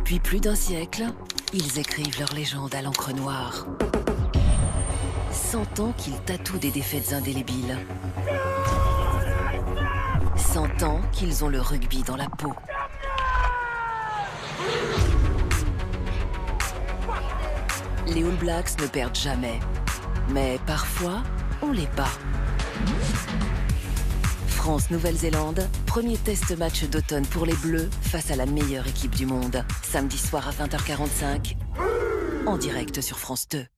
Depuis plus d'un siècle, ils écrivent leur légende à l'encre noire. 100 ans qu'ils tatouent des défaites indélébiles. 100 ans qu'ils ont le rugby dans la peau. Les All Blacks ne perdent jamais. Mais parfois, on les bat. France-Nouvelle-Zélande, premier test match d'automne pour les Bleus face à la meilleure équipe du monde. Samedi soir à 20h45, en direct sur France 2.